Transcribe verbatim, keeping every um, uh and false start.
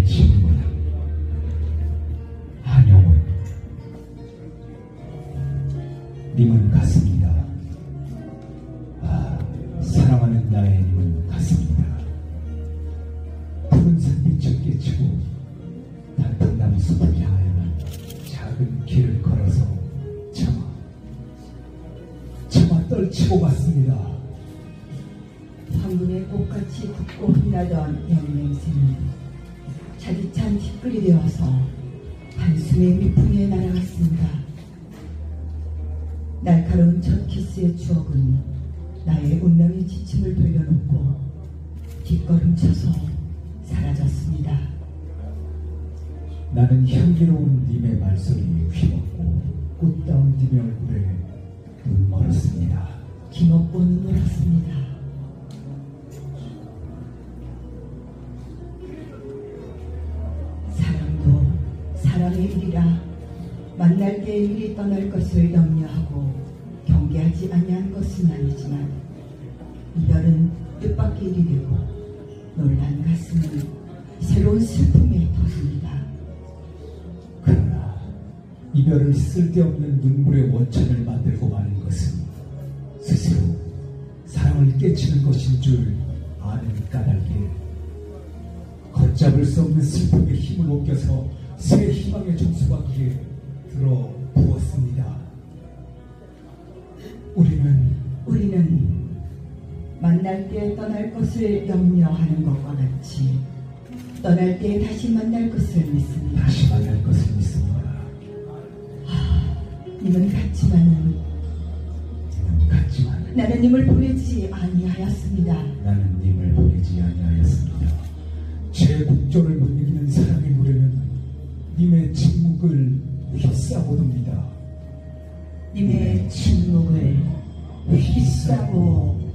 신분, 한영훈. 님은 같습니다. 아, 사랑하는 나의 님은 같습니다. 푸른 햇빛을 깨치고 단풍나무 숲을 향하여는 작은 길을 걸어서 차마 차마 떨치고 갔습니다. 황금의 꽃같이 굽고 빛나던 영냄새는 차디찬 티끌이 되어서 한숨의 미풍에 날아갔습니다. 날카로운 첫 키스의 추억은 나의 운명의 지침을 돌려놓고 뒷걸음쳐서 사라졌습니다. 나는 향기로운 님의 말소리에 휘먹고 꽃다운 님의 얼굴에 눈 멀었습니다. 기먹고 눈물었습니다. 사랑도 사람의 일이라 만날 때의 일이 떠날 것을 염려하고 경계하지 아니한 것은 아니지만 이별은 뜻밖의 일이 되고 놀란 가슴은 새로운 슬픔에 터집니다. 그러나 이별을 쓸데없는 눈물의 원천을 만들고 마는 것은 스스로 사랑을 깨치는 것인 줄 아는 까닭에 걷잡을 수 없는 슬픔의 힘을 옮겨서 새 희망의 정수바퀴에 들어 부었습니다. 우리는 우리는 만날 때 떠날 것을 염려하는 것과 같이 떠날 때 다시 만날 것을 믿습니다. 다시 만날 것을 믿습니다. 아, 님은 같지만은 님은 같지만 나는 님을 보내지 아니하였습니다. 나는 님을 보내지 아니하였습니다. 제 국조를 못 이기는 사랑의 노래는 님의 침묵을 휩싸고듭니다. 님의 침묵을 휩싸고